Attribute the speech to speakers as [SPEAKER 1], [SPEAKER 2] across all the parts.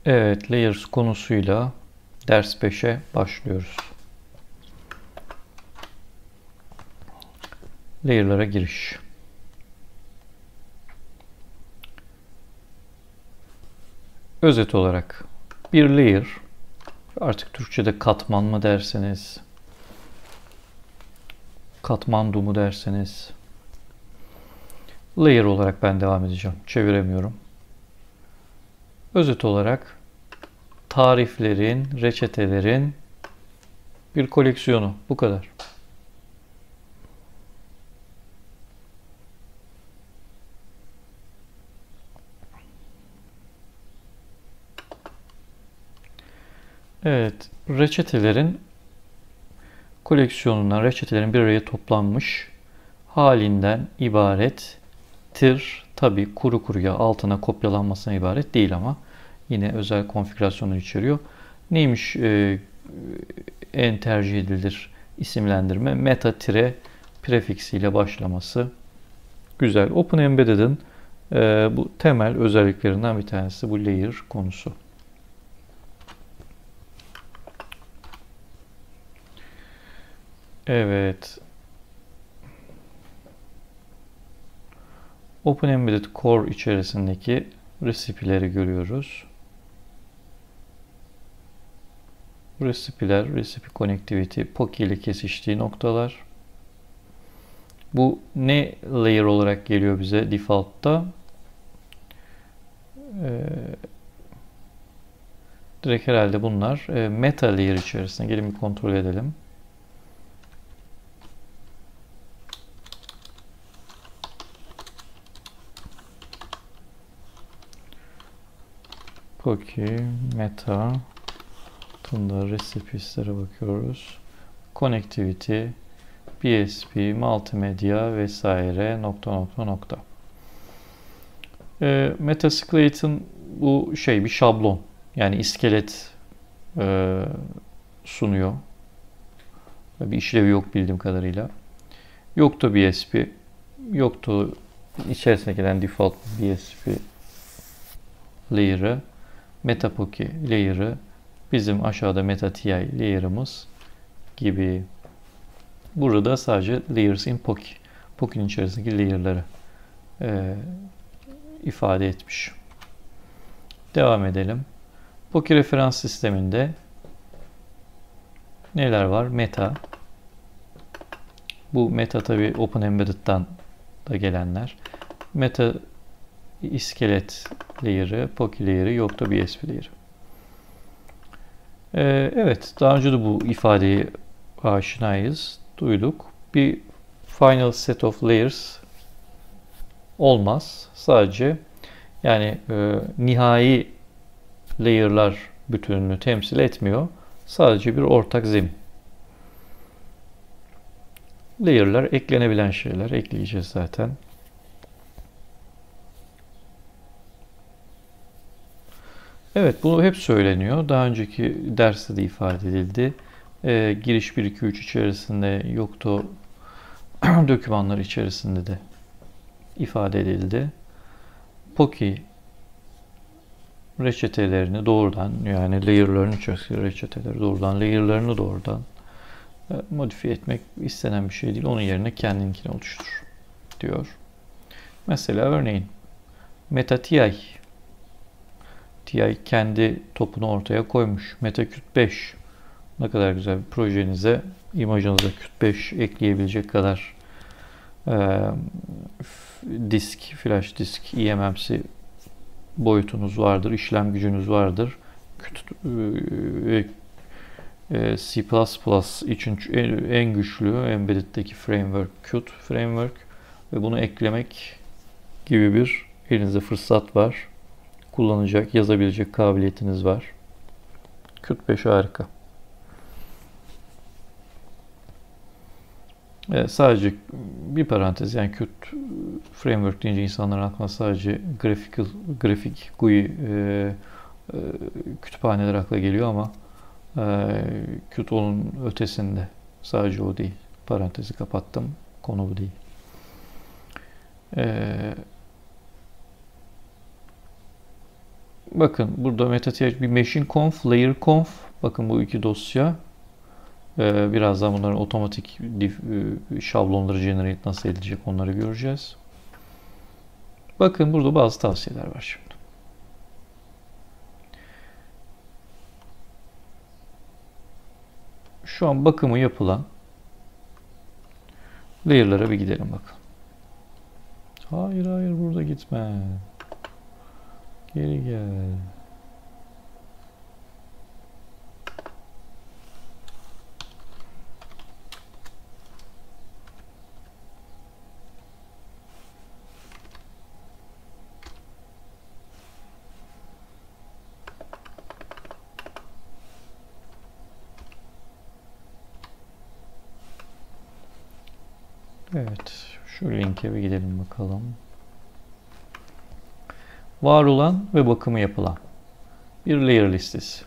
[SPEAKER 1] Evet, Layers konusuyla ders 5'e başlıyoruz. Layer'lara giriş. Özet olarak bir layer, artık Türkçe'de katman mı derseniz, katmandu mu derseniz, layer olarak ben devam edeceğim. Çeviremiyorum. Özet olarak tariflerin, reçetelerin bir koleksiyonu. Bu kadar. Evet, reçetelerin koleksiyonundan reçetelerin bir araya toplanmış halinden ibarettir. Tabi kuru kuruya altına kopyalanmasına ibaret değil ama yine özel konfigürasyonlar içeriyor. Neymiş en tercih edilir isimlendirme? Meta-prefiksiyle başlaması. Güzel. Open Embedded'in bu temel özelliklerinden bir tanesi bu layer konusu. Evet. Open Embedded Core içerisindeki recipe'leri görüyoruz. Recipe'ler, recipe connectivity, POCI ile kesiştiği noktalar. Bu ne layer olarak geliyor bize default'ta? Direkt herhalde bunlar meta layer içerisinde. Gelin bir kontrol edelim. POCI, meta, bunda recipes'lere bakıyoruz. Connectivity, BSP, multimedya vesaire nokta. Metasploit'in bu bir şablon. Yani iskelet sunuyor. Bir işlevi yok bildiğim kadarıyla. Yoktu BSP. Yoktu içerisine gelen default BSP layer'ı. MetaPoCI layer'ı. Bizim aşağıda MetaTI layer'ımız gibi. Burada sadece layers in POCI. POCI'nin içerisindeki layer'ları ifade etmiş. Devam edelim. POCI referans sisteminde neler var? Meta. Bu meta tabi Open Embedded'dan da gelenler. Meta iskelet layer'ı, POCI layer'ı, yok da BSP layer'ı. Evet, daha önce de bu ifadeyi aşinayız, duyduk. Bir final set of layers olmaz. Sadece yani nihai layer'lar bütününü temsil etmiyor. Sadece bir ortak zemin. Layer'lar eklenebilen şeyler. Ekleyeceğiz zaten. Evet, bu hep söyleniyor. Daha önceki derste de ifade edildi. Giriş 1, 2, 3 içerisinde, yoktu dokümanlar içerisinde de ifade edildi. POCI reçetelerini doğrudan, yani layer'ların içerisindeki reçeteleri doğrudan modifiye etmek istenen bir şey değil. Onun yerine kendinkini oluştur diyor. Mesela örneğin MetaTI kendi topunu ortaya koymuş. MetaQt 5 ne kadar güzel bir projenize, imajınıza Qt 5 ekleyebilecek kadar flash disk, eMMC boyutunuz vardır, işlem gücünüz vardır. C++ için en güçlü Embedded'deki framework Qt framework ve bunu eklemek gibi bir elinizde fırsat var. Kullanacak, yazabilecek kabiliyetiniz var. Qt 5 harika. Sadece bir parantez, yani Qt framework deyince insanların aklına sadece grafik GUI kütüphaneler akla geliyor ama Qt onun ötesinde. Sadece o değil. Parantezi kapattım. Konu bu değil. Bakın burada MetaTR bir machine conf, layer conf. Bakın bu iki dosya. Birazdan bunların otomatik şablonları generate nasıl edilecek onları göreceğiz. Bakın burada bazı tavsiyeler var şimdi. Şu an bakımı yapılan layer'lara bir gidelim bakın. Hayır burada gitme. Geri gel. Evet, şu linke bir gidelim bakalım. Var olan ve bakımı yapılan bir layer listesi.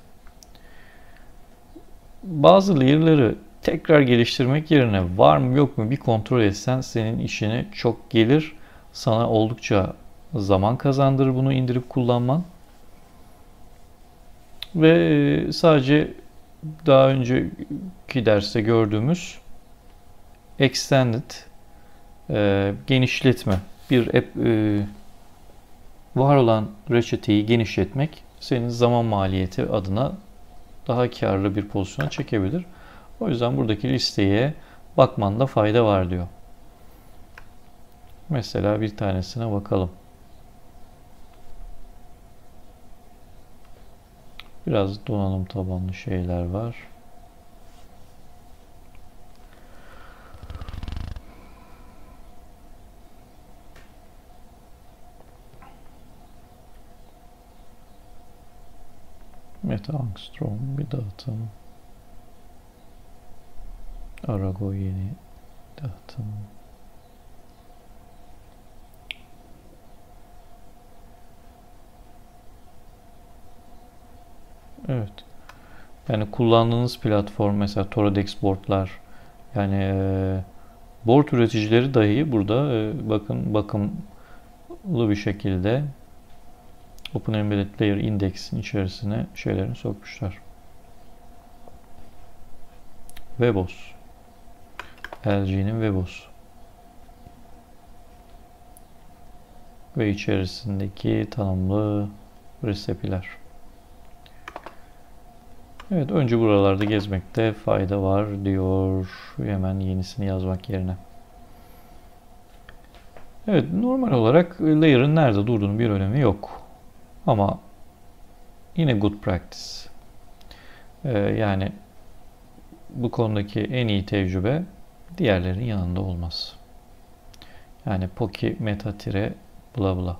[SPEAKER 1] Bazı layer'ları tekrar geliştirmek yerine var mı yok mu bir kontrol etsen senin işine çok gelir. Sana oldukça zaman kazandırır bunu indirip kullanman. Ve sadece daha önceki derste gördüğümüz extended genişletme bir app var olan reçeteyi genişletmek senin zaman maliyeti adına daha karlı bir pozisyona çekebilir. O yüzden buradaki listeye bakmanda fayda var diyor. Mesela bir tanesine bakalım. Biraz donanım tabanlı şeyler var. Meta Angstrom bir dağıtım. Arago yeni dağıtım. Evet. Yani kullandığınız platform mesela Toradex boardlar yani board üreticileri dahi burada bakın bakımlı bir şekilde Open Embedded Layer Index'in içerisine şeylerini sokmuşlar. Webos. LG'nin Webos. Ve içerisindeki tanımlı resepiler. Evet, önce buralarda gezmekte fayda var diyor. Hemen yenisini yazmak yerine. Evet, normal olarak layer'ın nerede durduğunun bir önemi yok. Ama yine good practice. Yani bu konudaki en iyi tecrübe diğerlerinin yanında olmaz. Yani Poki meta tire bla bla.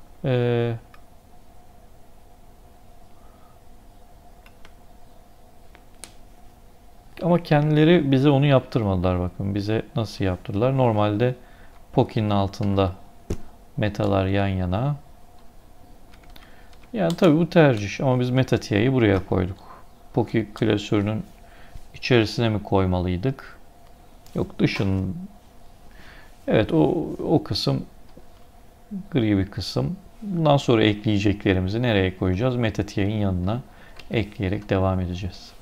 [SPEAKER 1] Ama kendileri bize onu yaptırmadılar bakın. Bize nasıl yaptırdılar? Normalde Poki'nin altında metalar yan yana. Yani tabii bu tercih ama biz MetaTIA'yı buraya koyduk. Poki klasörünün içerisine mi koymalıydık? Yok dışın. Evet o kısım gri bir kısım. Bundan sonra ekleyeceklerimizi nereye koyacağız? MetaTIA'nın yanına ekleyerek devam edeceğiz.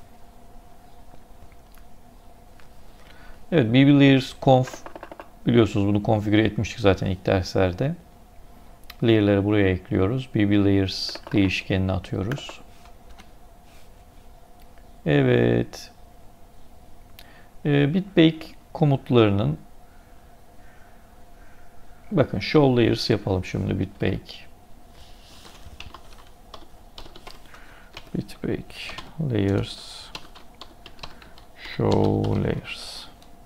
[SPEAKER 1] Evet, BB Layers Conf biliyorsunuz bunu konfigüre etmiştik zaten ilk derslerde. Layer'ları buraya ekliyoruz. BB Layers değişkenini atıyoruz. Evet. Bitbake komutlarının bakın show layers yapalım şimdi Bitbake. Bitbake layers show layers.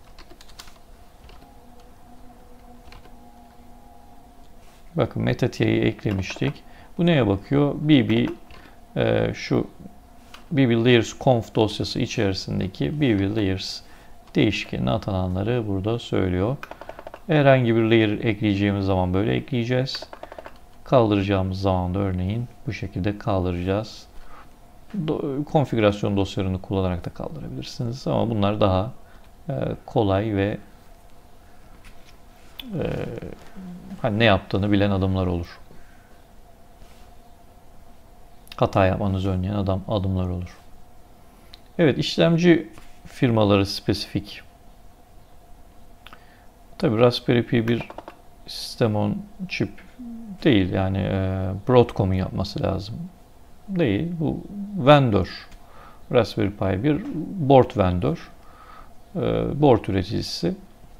[SPEAKER 1] Bakın MetaTIA'yı eklemiştik. Bu neye bakıyor? Şu BB Layers Conf dosyası içerisindeki BB Layers değişkenine atananları burada söylüyor. Herhangi bir layer ekleyeceğimiz zaman böyle ekleyeceğiz. Kaldıracağımız zaman da örneğin bu şekilde kaldıracağız. Konfigürasyon dosyalarını kullanarak da kaldırabilirsiniz. Ama bunlar daha kolay ve hani ne yaptığını bilen adımlar olur. hata yapmanızı önleyen adımlar olur. Evet, işlemci firmaları spesifik. Tabii Raspberry Pi bir sistem on chip değil. Yani Broadcom'un yapması lazım. Değil. Bu vendor. Raspberry Pi bir board vendor. Board üreticisi.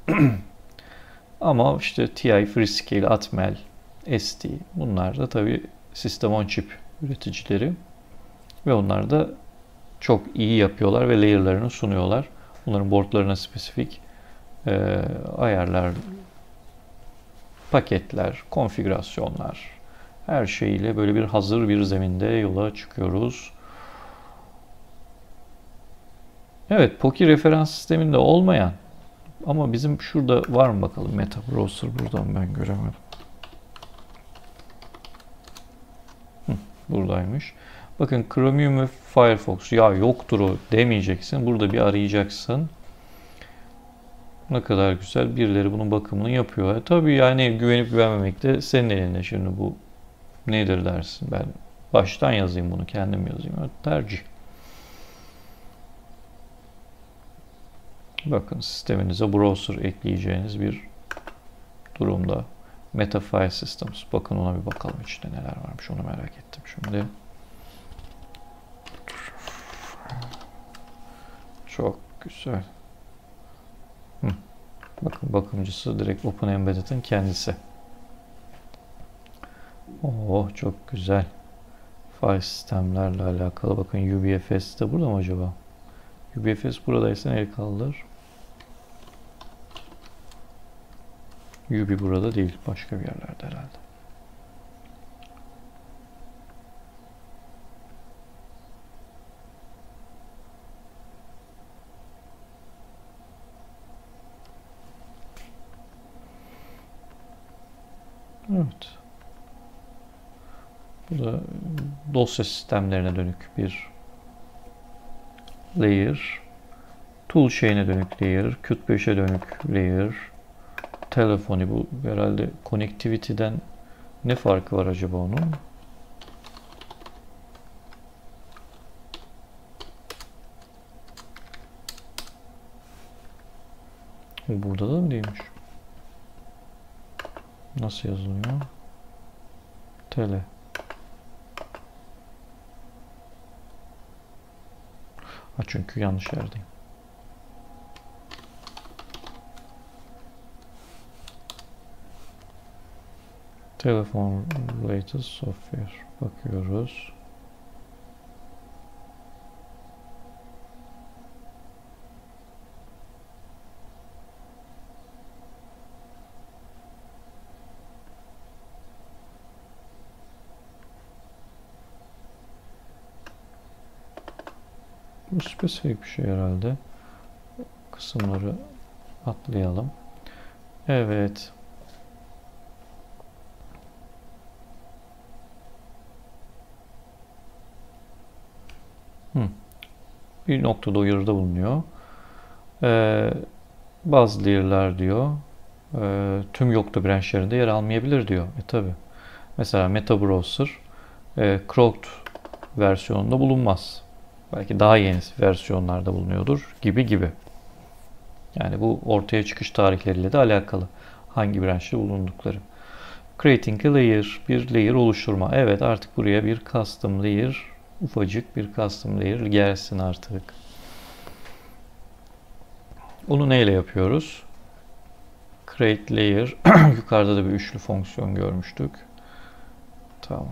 [SPEAKER 1] Ama işte TI, Freescale, Atmel, ST bunlar da tabii sistem on chip üreticileri. Ve onlar da çok iyi yapıyorlar ve layer'larını sunuyorlar. Bunların boardlarına spesifik ayarlar, paketler, konfigürasyonlar, her şeyiyle böyle bir hazır bir zeminde yola çıkıyoruz. Evet, Poki referans sisteminde olmayan ama bizim şurada var mı bakalım, Meta Browser buradan ben göremedim. Buradaymış. Bakın Chromium ve Firefox, ya yoktur o demeyeceksin. Burada bir arayacaksın. Ne kadar güzel, birileri bunun bakımını yapıyor. Tabii yani güvenip güvenmemek de senin elinde. Şimdi bu nedir dersin, ben baştan yazayım bunu, kendim yazayım. Evet, tercih. Bakın sisteminize browser ekleyeceğiniz bir durumda. Meta File Systems. Bakın ona bir bakalım içinde neler varmış, onu merak ettim şimdi. Çok güzel. Bakın bakımcısı direkt Open Embedded'in kendisi. Oh, çok güzel. File sistemlerle alakalı. Bakın UBFS de burada mı acaba? UBFS buradaysa el kaldır. UB burada değil. Başka bir yerlerde herhalde. Evet. Bu da dosya sistemlerine dönük bir layer. Toolchain'e dönük layer. Qt5'e dönük layer. Telefoni, bu herhalde connectivity'den ne farkı var acaba onun? Burada da mı değilmiş? Nasıl yazılıyor? Tele. Ha, çünkü yanlış yerdeyim. Telefon related software. Bakıyoruz. Bu spesifik bir şey herhalde. Kısımları atlayalım. Evet. Bir noktada uyarıda bulunuyor. Bazı layer'lar diyor tüm yokta branchlerinde yer almayabilir diyor. Tabi. Mesela Meta Browser Chrome versiyonunda bulunmaz. Belki daha yeni versiyonlarda bulunuyordur gibi gibi. Yani bu ortaya çıkış tarihleriyle de alakalı. Hangi branch'te bulundukları. Creating a layer. Bir layer oluşturma. Evet, artık buraya bir custom layer, ufacık bir custom layer gelsin artık. Onu neyle yapıyoruz? Create layer. Yukarıda da bir üçlü fonksiyon görmüştük. Tamam.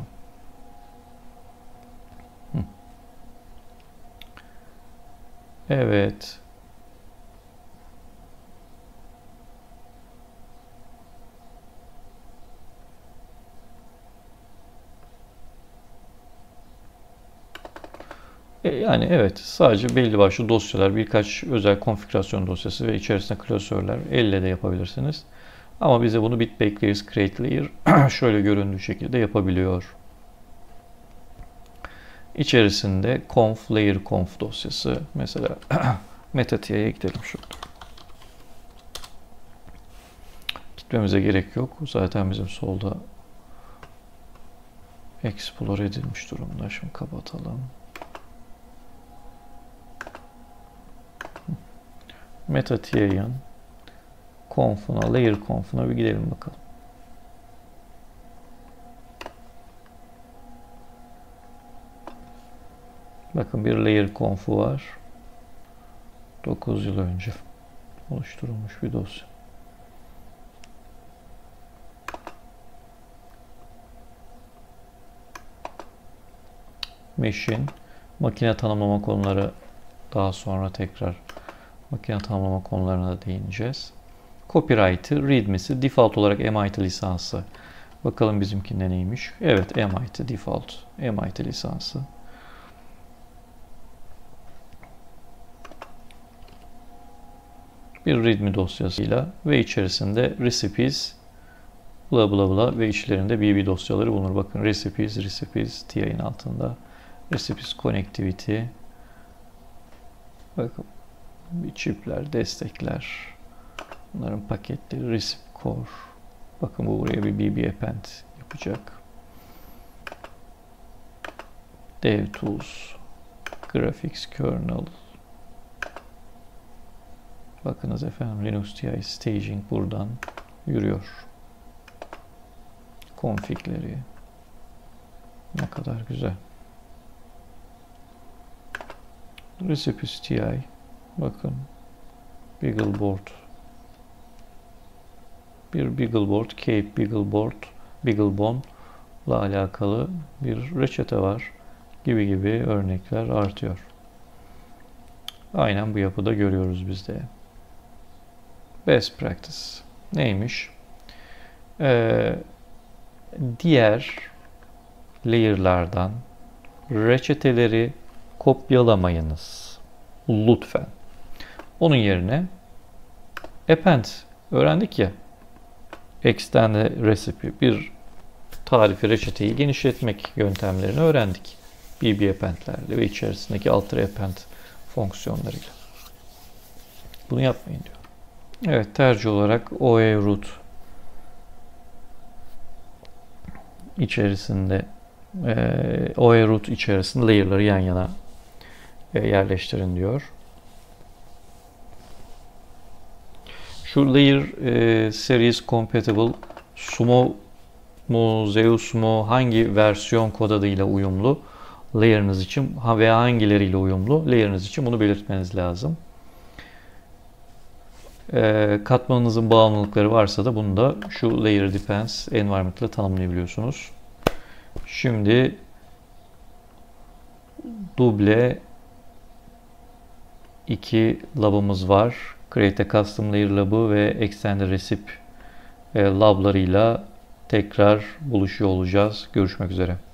[SPEAKER 1] Evet. Yani evet, sadece belli başlı dosyalar, birkaç özel konfigürasyon dosyası ve içerisinde klasörler elle de yapabilirsiniz. Ama bize bunu Bitbake Layers Create Layer şöyle göründüğü şekilde yapabiliyor. İçerisinde conf layer conf dosyası, mesela metatia'ya gidelim şurada. Gitmemize gerek yok. Zaten bizim solda explore edilmiş durumda. Şimdi kapatalım. MetaTI'nin conf'una, layer conf'una bir gidelim bakalım. Bakın bir layer conf'u var. 9 yıl önce oluşturulmuş bir dosya. Machine, makine tanımlama konuları daha sonra tekrar makine tanımlama konularına da değineceğiz. Copyright'ı, readme'si, default olarak MIT lisansı. Bakalım bizimkinde neymiş? Evet, MIT default, MIT lisansı. Bir readme dosyasıyla ve içerisinde recipes, bla bla bla ve içlerinde BB dosyaları bulunur. Bakın recipes TI'nin altında. Recipes connectivity. Bakın çipler, destekler. Bunların paketleri, recipe core. Bakın bu buraya bir BB append yapacak. DevTools, graphics kernel. Bakınız efendim Linux TI staging buradan yürüyor. Config'leri. Ne kadar güzel. Recipes TI. Bakın. Beagleboard. Bir Beagleboard, Cape Beagleboard, Beaglebone ile alakalı bir reçete var. Gibi örnekler artıyor. Aynen bu yapıda görüyoruz biz de. Best practice. Neymiş? Diğer layer'lardan reçeteleri kopyalamayınız. Lütfen. Onun yerine append öğrendik ya. Extend recipe bir tarifi reçeteyi genişletmek yöntemlerini öğrendik. BB append'lerle ve içerisindeki alter append fonksiyonlarıyla. Bunu yapmayın diyor. Evet, tercih olarak OE root içerisinde OE root içerisinde layer'ları yan yana yerleştirin diyor. Şu layer series compatible Sumo mu, Zeus mu hangi versiyon kod adıyla uyumlu layer'ınız için veya hangileriyle uyumlu layer'ınız için bunu belirtmeniz lazım. Katmanınızın bağımlılıkları varsa da bunu da şu layer depends environment ile tanımlayabiliyorsunuz. Şimdi duble 2 lab'ımız var. Create a custom layer lab'ı ve extend recip lab'larıyla tekrar buluşuyor olacağız. Görüşmek üzere.